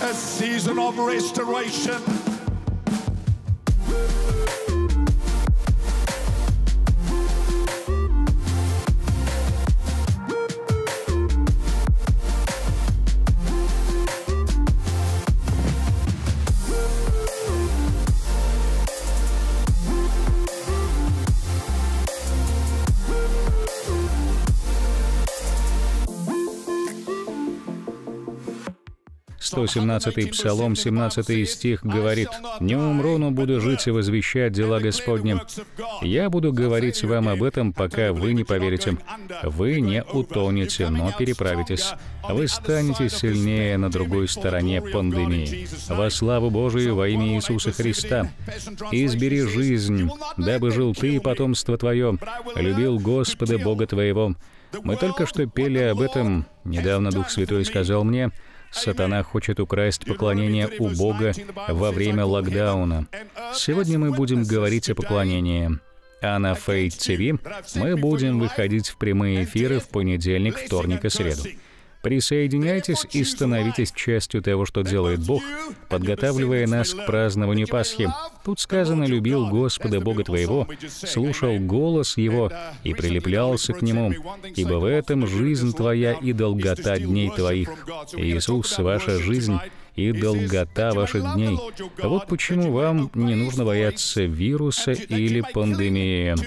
a season of restoration. Псалом, 17 стих говорит: «Не умру, но буду жить и возвещать дела Господни. Я буду говорить вам об этом, пока вы не поверите. Вы не утонете, но переправитесь. Вы станете сильнее на другой стороне пандемии. Во славу Божию во имя Иисуса Христа. Избери жизнь, дабы жил ты и потомство твое, любил Господа Бога твоего». Мы только что пели об этом. Недавно Дух Святой сказал мне: сатана хочет украсть поклонение у Бога во время локдауна. Сегодня мы будем говорить о поклонении. А на Faith TV мы будем выходить в прямые эфиры в понедельник, вторник и среду. Присоединяйтесь и становитесь частью того, что делает Бог, подготавливая нас к празднованию Пасхи. Тут сказано: «Любил Господа Бога твоего, слушал голос Его и прилеплялся к Нему, ибо в этом жизнь твоя и долгота дней твоих». Иисус — ваша жизнь и долгота ваших дней. Вот почему вам не нужно бояться вируса или пандемии.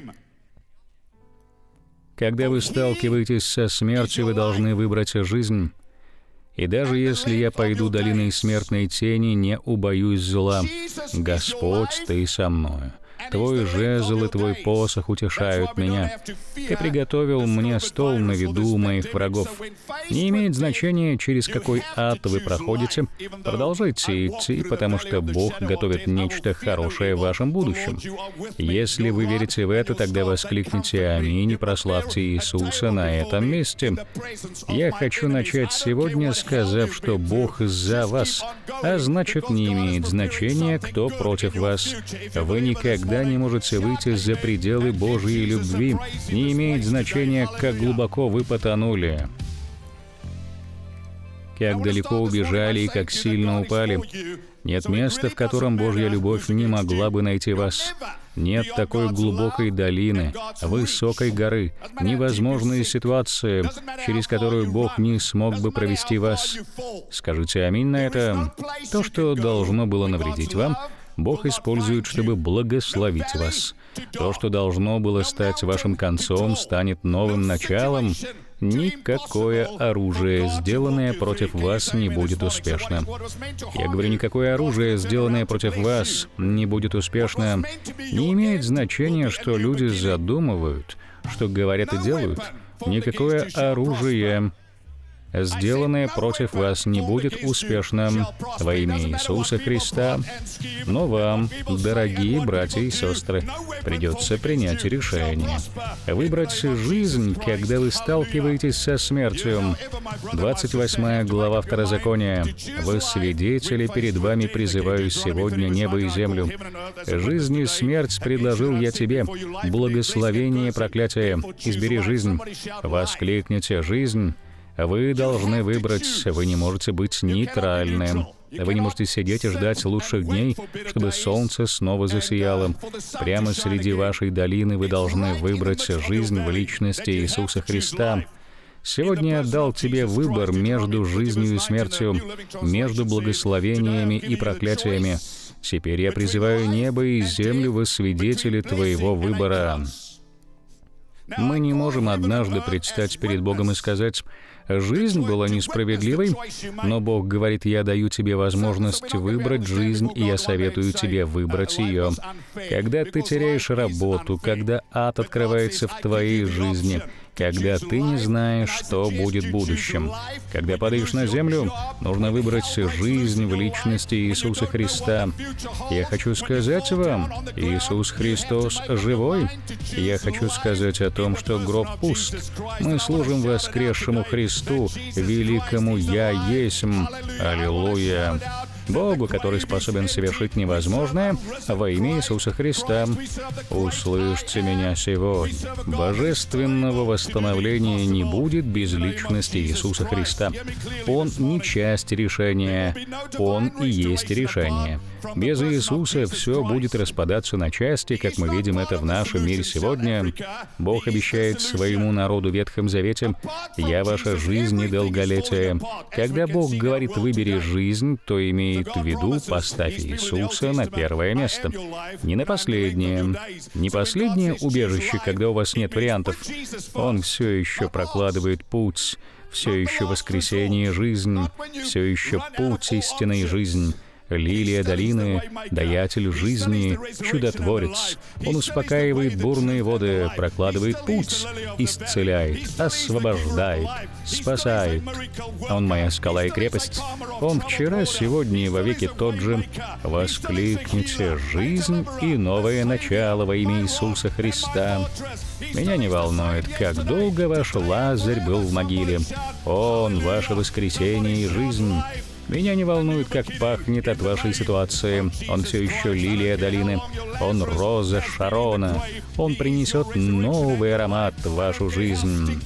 Когда вы сталкиваетесь со смертью, вы должны выбрать жизнь. «И даже если я пойду долиной смертной тени, не убоюсь зла. Господь, Ты со мною. Твой жезл и Твой посох утешают меня. Ты приготовил мне стол на виду моих врагов». Не имеет значения, через какой ад вы проходите. Продолжайте идти, потому что Бог готовит нечто хорошее в вашем будущем. Если вы верите в это, тогда воскликните «Аминь» и прославьте Иисуса на этом месте. Я хочу начать сегодня, сказав, что Бог за вас, а значит, не имеет значения, кто против вас. Вы никогда не можете выйти за пределы Божьей любви. Не имеет значения, как глубоко вы потонули, как далеко убежали и как сильно упали. Нет места, в котором Божья любовь не могла бы найти вас. Нет такой глубокой долины, высокой горы, невозможной ситуации, через которую Бог не смог бы провести вас. Скажите «Аминь» на это. То, что должно было навредить вам, Бог использует, чтобы благословить вас. То, что должно было стать вашим концом, станет новым началом. Никакое оружие, сделанное против вас, не будет успешно. Я говорю, никакое оружие, сделанное против вас, не будет успешно. Не имеет значения, что люди задумывают, что говорят и делают. Никакое оружие, сделанное против вас, не будет успешным во имя Иисуса Христа. Но вам, дорогие братья и сестры, придется принять решение. Выбрать жизнь, когда вы сталкиваетесь со смертью. 28 глава Второзакония. «Вы свидетели, перед вами призываю сегодня небо и землю. Жизнь и смерть предложил я тебе, благословение и проклятие. Избери жизнь». Воскликните «Жизнь». Вы должны выбрать, вы не можете быть нейтральным. Вы не можете сидеть и ждать лучших дней, чтобы солнце снова засияло. Прямо среди вашей долины вы должны выбрать жизнь в личности Иисуса Христа. Сегодня я дал тебе выбор между жизнью и смертью, между благословениями и проклятиями. Теперь я призываю небо и землю во свидетели твоего выбора. Мы не можем однажды предстать перед Богом и сказать: «Жизнь была несправедливой», но Бог говорит: «Я даю тебе возможность выбрать жизнь, и я советую тебе выбрать ее». Когда ты теряешь работу, когда ад открывается в твоей жизни, когда ты не знаешь, что будет в будущем, когда падаешь на землю, нужно выбрать жизнь в личности Иисуса Христа. Я хочу сказать вам, Иисус Христос живой. Я хочу сказать о том, что гроб пуст. Мы служим воскресшему Христу, великому «Я есмь». Аллилуйя! Богу, который способен совершить невозможное во имя Иисуса Христа. Услышьте меня сегодня. Божественного восстановления не будет без личности Иисуса Христа. Он не часть решения, Он и есть решение. Без Иисуса все будет распадаться на части, как мы видим это в нашем мире сегодня. Бог обещает своему народу в Ветхом Завете: «Я ваша жизнь и долголетие». Когда Бог говорит «выбери жизнь», то имеет в виду «поставь Иисуса на первое место». Не на последнее. Не последнее убежище, когда у вас нет вариантов. Он все еще прокладывает путь, все еще воскресение и жизнь, все еще путь истины и жизнь. Лилия долины, даятель жизни, чудотворец. Он успокаивает бурные воды, прокладывает путь, исцеляет, освобождает, спасает. Он моя скала и крепость. Он вчера, сегодня и вовеки тот же. Воскликните: жизнь и новое начало во имя Иисуса Христа. Меня не волнует, как долго ваш Лазарь был в могиле. Он — ваше воскресение и жизнь. Меня не волнует, как пахнет от вашей ситуации. Он все еще лилия долины. Он роза Шарона. Он принесет новый аромат в вашу жизнь.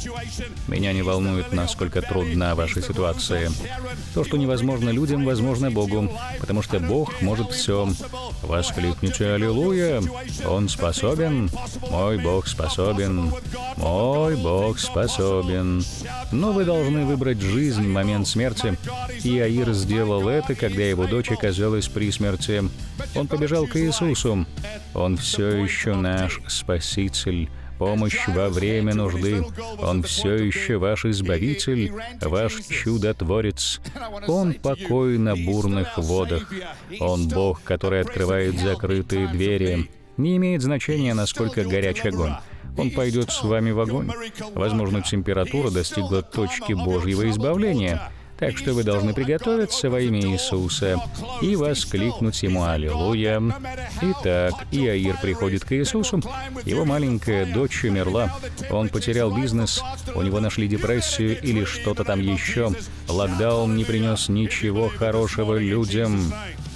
Меня не волнует, насколько трудна ваша ситуация. То, что невозможно людям, возможно Богу, потому что Бог может все. Воскликните: аллилуйя! Он способен. Мой Бог способен. Мой Бог способен. Но вы должны выбрать жизнь в момент смерти. Иаир сделал это, когда его дочь оказалась при смерти. Он побежал к Иисусу. Он все еще наш Спаситель, помощь во время нужды. Он все еще ваш Избавитель, ваш Чудотворец. Он покой на бурных водах. Он Бог, который открывает закрытые двери. Не имеет значения, насколько горяч огонь. Он пойдет с вами в огонь. Возможно, температура достигла точки Божьего избавления. Так что вы должны приготовиться во имя Иисуса и воскликнуть Ему «Аллилуйя». Итак, Иаир приходит к Иисусу. Его маленькая дочь умерла. Он потерял бизнес, у него нашли депрессию или что-то там еще. Локдаун не принес ничего хорошего людям.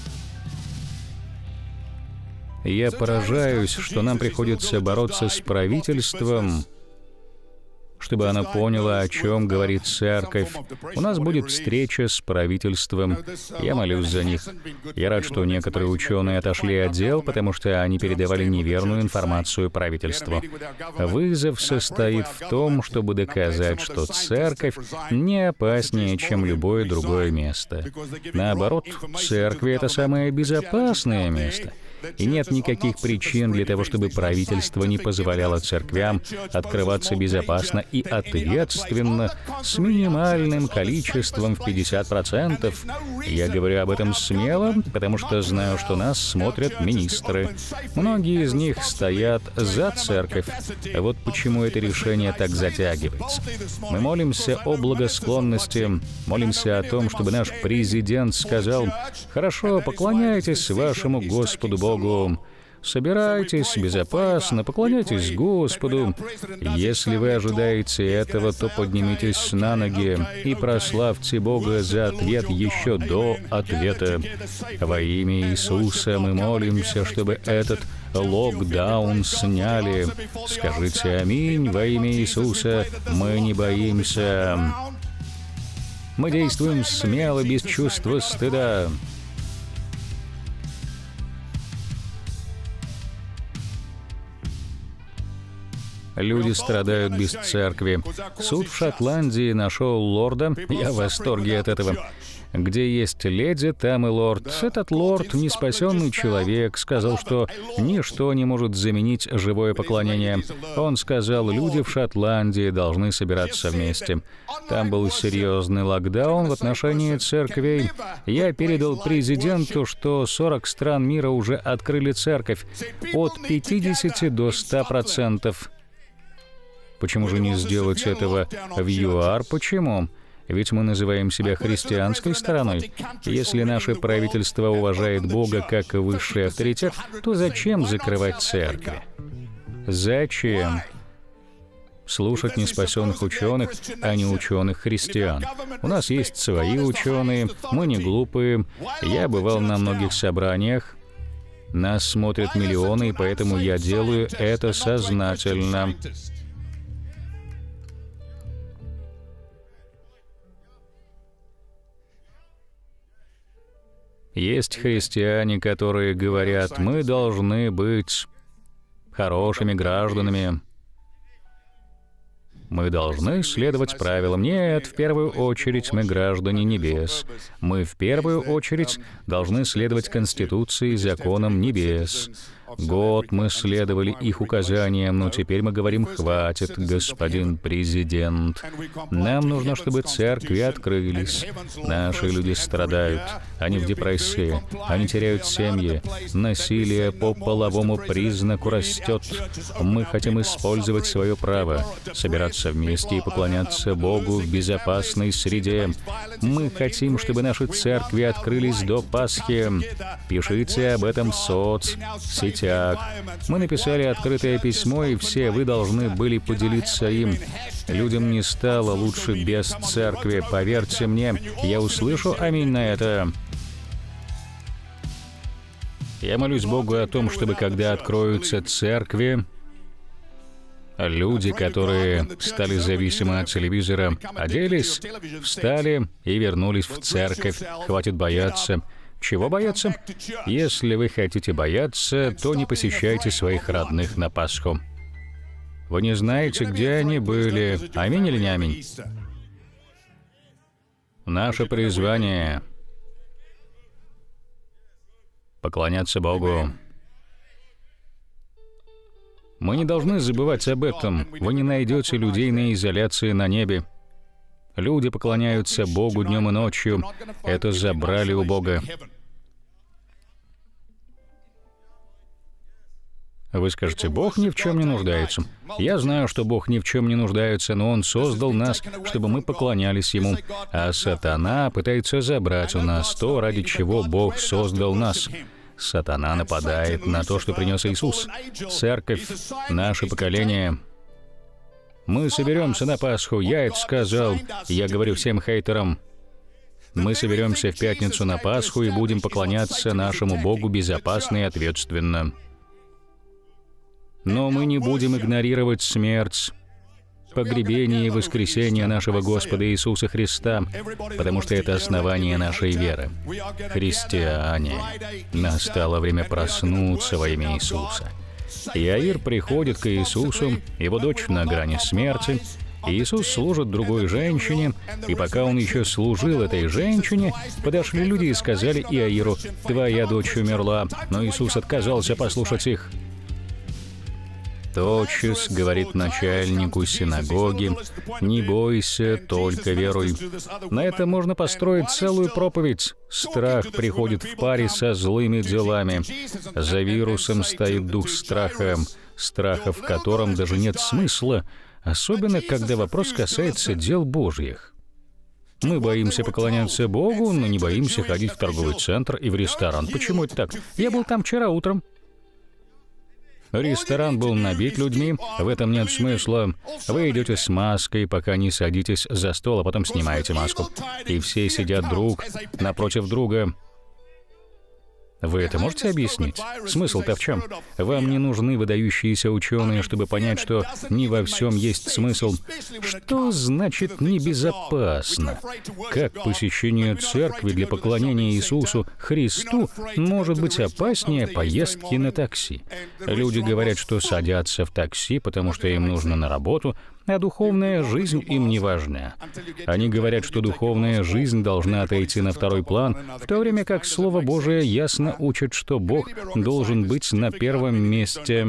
Я поражаюсь, что нам приходится бороться с правительством, чтобы она поняла, о чем говорит церковь. У нас будет встреча с правительством. Я молюсь за них. Я рад, что некоторые ученые отошли от дел, потому что они передавали неверную информацию правительству. Вызов состоит в том, чтобы доказать, что церковь не опаснее, чем любое другое место. Наоборот, церковь — это самое безопасное место. И нет никаких причин для того, чтобы правительство не позволяло церквям открываться безопасно и ответственно с минимальным количеством в 50%. Я говорю об этом смело, потому что знаю, что нас смотрят министры. Многие из них стоят за церковь. Вот почему это решение так затягивается. Мы молимся о благосклонности, молимся о том, чтобы наш президент сказал: «Хорошо, поклоняйтесь вашему Господу Богу. Собирайтесь безопасно, поклоняйтесь Господу. Если вы ожидаете этого, то поднимитесь на ноги и прославьте Бога за ответ еще до ответа. Во имя Иисуса мы молимся, чтобы этот локдаун сняли. Скажите аминь во имя Иисуса. Мы не боимся. Мы действуем смело, без чувства стыда». Люди страдают без церкви. Суд в Шотландии нашел лорда. Я в восторге от этого. Где есть леди, там и лорд. Этот лорд, неспасенный человек, сказал, что ничто не может заменить живое поклонение. Он сказал, люди в Шотландии должны собираться вместе. Там был серьезный локдаун в отношении церквей. Я передал президенту, что 40 стран мира уже открыли церковь. От 50 до 100%. Почему же не сделать этого в ЮАР? Почему? Ведь мы называем себя христианской стороной. Если наше правительство уважает Бога как высший авторитет, то зачем закрывать церкви? Зачем? слушать неспасенных ученых, а не ученых христиан. У нас есть свои ученые, мы не глупые. Я бывал на многих собраниях. Нас смотрят миллионы, и поэтому я делаю это сознательно. Есть христиане, которые говорят, мы должны быть хорошими гражданами. Мы должны следовать правилам. Нет, в первую очередь мы граждане небес. Мы в первую очередь должны следовать Конституции и законам небес. Год мы следовали их указаниям, но теперь мы говорим, хватит, господин президент. Нам нужно, чтобы церкви открылись. Наши люди страдают, они в депрессии, они теряют семьи, насилие по половому признаку растет. Мы хотим использовать свое право, собираться вместе и поклоняться Богу в безопасной среде. Мы хотим, чтобы наши церкви открылись до Пасхи. Пишите об этом в соцсетях. Мы написали открытое письмо, и все вы должны были поделиться им. Людям не стало лучше без церкви. Поверьте мне, я услышу аминь на это. Я молюсь Богу о том, чтобы когда откроются церкви, люди, которые стали зависимы от телевизора, оделись, встали и вернулись в церковь. Хватит бояться. Чего бояться? Если вы хотите бояться, то не посещайте своих родных на Пасху. Вы не знаете, где они были. Аминь или не аминь? Наше призвание — поклоняться Богу. Мы не должны забывать об этом. Вы не найдете людей на изоляции на небе. Люди поклоняются Богу днем и ночью. Это забрали у Бога. Вы скажете, Бог ни в чем не нуждается. Я знаю, что Бог ни в чем не нуждается, но Он создал нас, чтобы мы поклонялись Ему. А сатана пытается забрать у нас то, ради чего Бог создал нас. Сатана нападает на то, что принес Иисус. Церковь, наше поколение. Мы соберемся на Пасху, я это сказал. Я говорю всем хейтерам. Мы соберемся в пятницу на Пасху и будем поклоняться нашему Богу безопасно и ответственно. Но мы не будем игнорировать смерть, погребение и воскресение нашего Господа Иисуса Христа, потому что это основание нашей веры. Христиане, настало время проснуться во имя Иисуса. Яир приходит к Иисусу, его дочь на грани смерти. Иисус служит другой женщине, и пока он еще служил этой женщине, подошли люди и сказали Иаиру, «Твоя дочь умерла», но Иисус отказался послушать их. Тотчас говорит начальнику синагоги, «Не бойся, только веруй». На это можно построить целую проповедь. Страх приходит в паре со злыми делами. За вирусом стоит дух страха, страха, в котором даже нет смысла, особенно когда вопрос касается дел Божьих. Мы боимся поклоняться Богу, но не боимся ходить в торговый центр и в ресторан. Почему это так? Я был там вчера утром. Ресторан был набит людьми, в этом нет смысла. Вы идете с маской, пока не садитесь за стол, а потом снимаете маску. И все сидят друг напротив друга. Вы это можете объяснить? Смысл-то в чем? Вам не нужны выдающиеся ученые, чтобы понять, что не во всем есть смысл. Что значит небезопасно? Как посещение церкви для поклонения Иисусу Христу может быть опаснее поездки на такси? Люди говорят, что садятся в такси, потому что им нужно на работу, а духовная жизнь им не важна. Они говорят, что духовная жизнь должна отойти на второй план, в то время как Слово Божие ясно учит, что Бог должен быть на первом месте.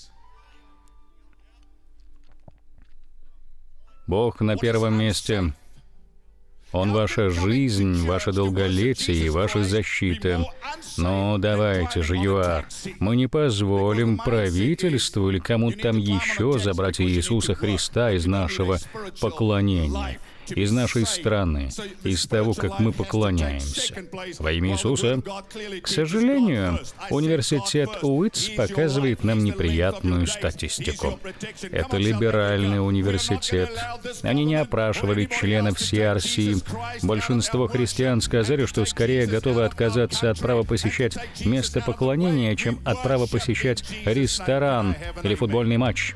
Бог на первом месте. Он ваша жизнь, ваше долголетие и ваша защита. Но давайте же, ЮАР, мы не позволим правительству или кому-то там еще забрать Иисуса Христа из нашего поклонения. из нашей страны, из того, как мы поклоняемся. Во имя Иисуса. К сожалению, университет Уитс показывает нам неприятную статистику. Это либеральный университет. Они не опрашивали членов CRC. Большинство христиан сказали, что скорее готовы отказаться от права посещать место поклонения, чем от права посещать ресторан или футбольный матч.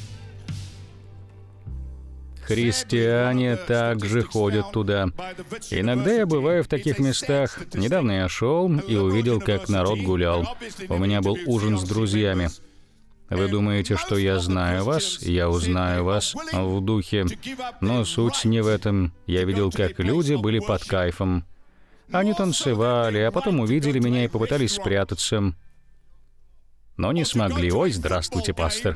Христиане также ходят туда. Иногда я бываю в таких местах. Недавно я шел и увидел, как народ гулял. У меня был ужин с друзьями. Вы думаете, что я знаю вас? Я узнаю вас в духе. Но суть не в этом. Я видел, как люди были под кайфом. Они танцевали, а потом увидели меня и попытались спрятаться. Но не смогли. Ой, здравствуйте, пастор.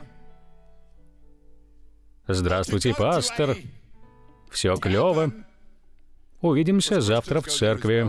Здравствуйте, пастор. Все клево. Увидимся завтра в церкви.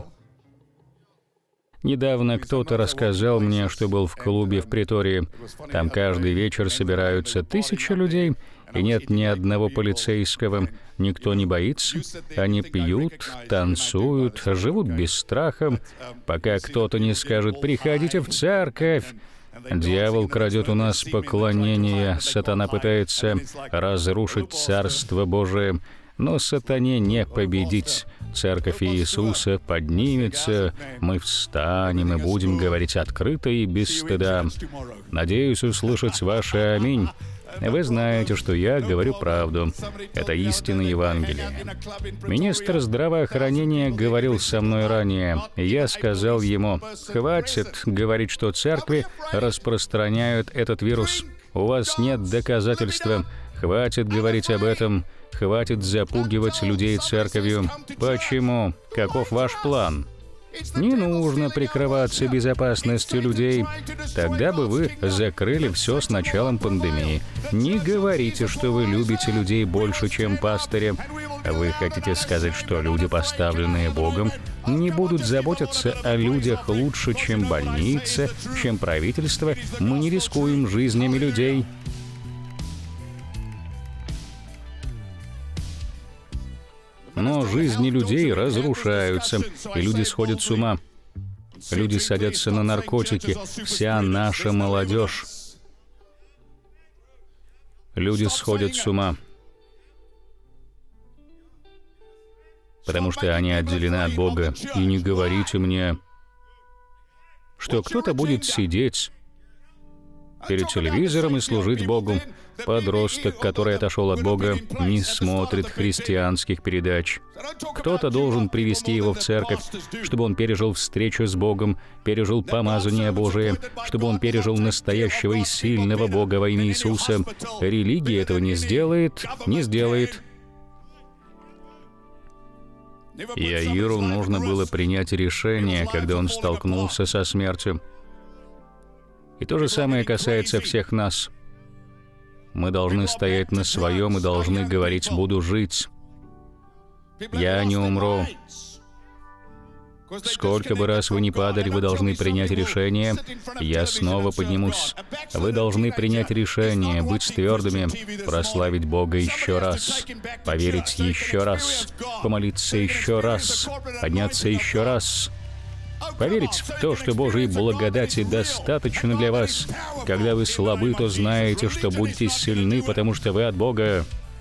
Недавно кто-то рассказал мне, что был в клубе в Претории. Там каждый вечер собираются 1000 людей, и нет ни одного полицейского. Никто не боится. Они пьют, танцуют, живут без страха, пока кто-то не скажет «приходите в церковь». Дьявол крадет у нас поклонение, сатана пытается разрушить Царство Божие, но сатане не победить. Церковь Иисуса поднимется, мы встанем и будем говорить открыто и без стыда. Надеюсь услышать ваше «Аминь». Вы знаете, что я говорю правду. Это истина Евангелия. Министр здравоохранения говорил со мной ранее. Я сказал ему: «Хватит говорить, что церкви распространяют этот вирус. У вас нет доказательства. Хватит говорить об этом. Хватит запугивать людей церковью. Почему? Каков ваш план?» Не нужно прикрываться безопасностью людей. Тогда бы вы закрыли все с началом пандемии. Не говорите, что вы любите людей больше, чем пастыря. Вы хотите сказать, что люди, поставленные Богом, не будут заботиться о людях лучше, чем больница, чем правительство? Мы не рискуем жизнями людей. Но жизни людей разрушаются, и люди сходят с ума. Люди садятся на наркотики. Вся наша молодежь. Люди сходят с ума, потому что они отделены от Бога. И не говорите мне, что кто-то будет сидеть перед телевизором и служить Богу. Подросток, который отошел от Бога, не смотрит христианских передач. Кто-то должен привести его в церковь, чтобы он пережил встречу с Богом, пережил помазание Божие, чтобы он пережил настоящего и сильного Бога во имя Иисуса. Религия этого не сделает, не сделает. Яиру нужно было принять решение, когда он столкнулся со смертью. И то же самое касается всех нас. Мы должны стоять на своем и должны говорить: «Буду жить. Я не умру». Сколько бы раз вы ни падали, вы должны принять решение: «Я снова поднимусь». Вы должны принять решение, быть твердыми, прославить Бога еще раз, поверить еще раз, помолиться еще раз, подняться еще раз. Поверить в то, что Божьей благодати достаточно для вас. Когда вы слабы, то знаете, что будете сильны, потому что вы от Бога.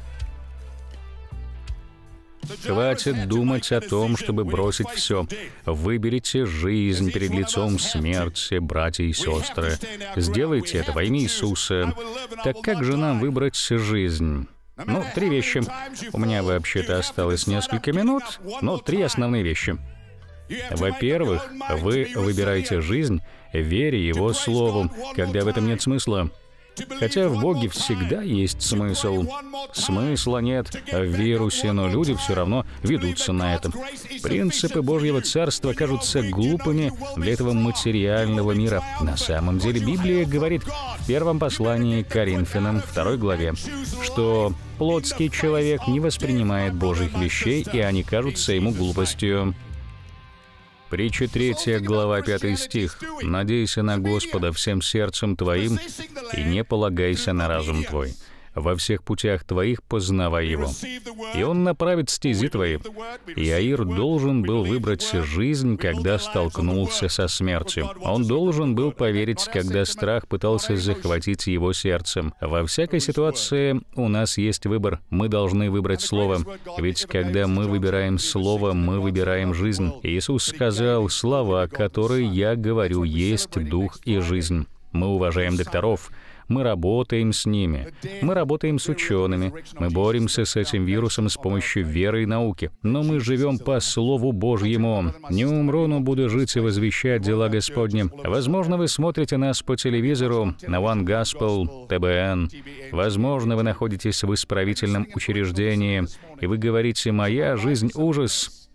Хватит думать о том, чтобы бросить все. Выберите жизнь перед лицом смерти, братья и сестры. Сделайте это во имя Иисуса. Так как же нам выбрать жизнь? 3 вещи. У меня вообще-то осталось несколько минут, но 3 основные вещи. Во-первых, вы выбираете жизнь, веря Его Слову, когда в этом нет смысла. Хотя в Боге всегда есть смысл. Смысла нет в вирусе, но люди все равно ведутся на это. Принципы Божьего Царства кажутся глупыми для этого материального мира. На самом деле Библия говорит в первом послании к Коринфянам, 2 главе, что плотский человек не воспринимает Божьих вещей, и они кажутся ему глупостью. Притча 3 глава 5 стих. «Надейся на Господа всем сердцем твоим и не полагайся на разум твой». во всех путях твоих познавай его, и он направит стези твои. Иаир должен был выбрать жизнь, когда столкнулся со смертью. Он должен был поверить, когда страх пытался захватить его сердцем. Во всякой ситуации у нас есть выбор. Мы должны выбрать слово. Ведь когда мы выбираем слово, мы выбираем жизнь. Иисус сказал: «Слова, которые я говорю, есть дух и жизнь». Мы уважаем докторов. Мы работаем с ними. Мы работаем с учеными. Мы боремся с этим вирусом с помощью веры и науки. Но мы живем по Слову Божьему. Не умру, но буду жить и возвещать дела Господни. Возможно, вы смотрите нас по телевизору, на One Gospel, ТБН. Возможно, вы находитесь в исправительном учреждении, и вы говорите: «Моя жизнь — ужас.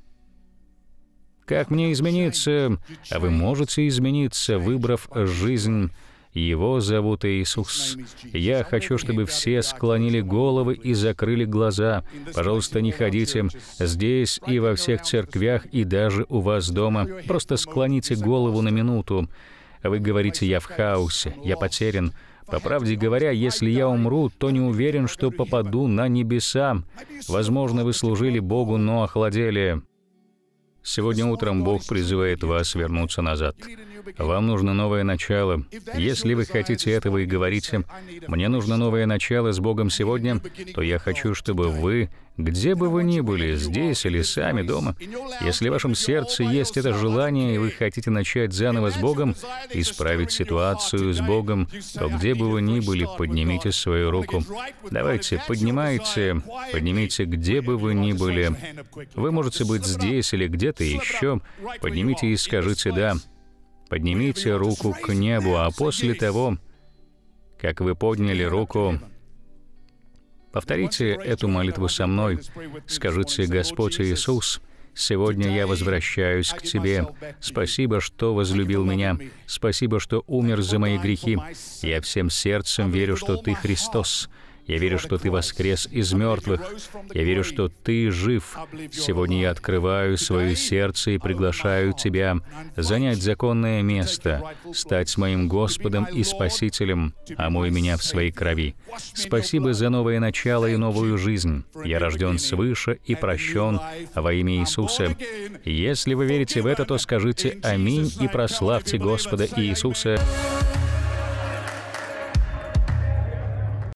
Как мне измениться?» А вы можете измениться, выбрав жизнь. Его зовут Иисус. Я хочу, чтобы все склонили головы и закрыли глаза. Пожалуйста, не ходите здесь и во всех церквях, и даже у вас дома. Просто склоните голову на минуту. Вы говорите: «Я в хаосе, я потерян». По правде говоря, если я умру, то не уверен, что попаду на небеса. Возможно, вы служили Богу, но охладели. Сегодня утром Бог призывает вас вернуться назад. Вам нужно новое начало. Если вы хотите этого и говорите: «Мне нужно новое начало с Богом сегодня», то я хочу, чтобы вы, где бы вы ни были, здесь или сами дома, если в вашем сердце есть это желание, и вы хотите начать заново с Богом, исправить ситуацию с Богом, то где бы вы ни были, поднимите свою руку. Давайте, поднимите, где бы вы ни были. Вы можете быть здесь или где-то еще. Поднимите и скажите «да». Поднимите руку к небу, а после того, как вы подняли руку, повторите эту молитву со мной. Скажите: «Господь Иисус, сегодня я возвращаюсь к Тебе. Спасибо, что возлюбил меня. Спасибо, что умер за мои грехи. Я всем сердцем верю, что Ты Христос. Я верю, что Ты воскрес из мертвых. Я верю, что Ты жив. Сегодня я открываю свое сердце и приглашаю Тебя занять законное место, стать моим Господом и Спасителем, омой меня в своей крови. Спасибо за новое начало и новую жизнь. Я рожден свыше и прощен во имя Иисуса». Если вы верите в это, то скажите «Аминь» и прославьте Господа Иисуса.